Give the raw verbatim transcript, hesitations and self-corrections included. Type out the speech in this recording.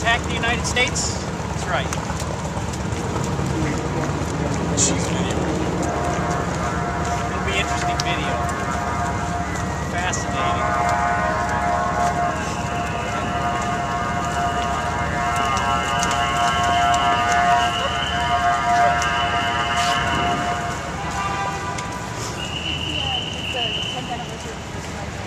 attack the United States? That's right. It'll be interesting video. Fascinating. Yeah, it's the tenth anniversary of the first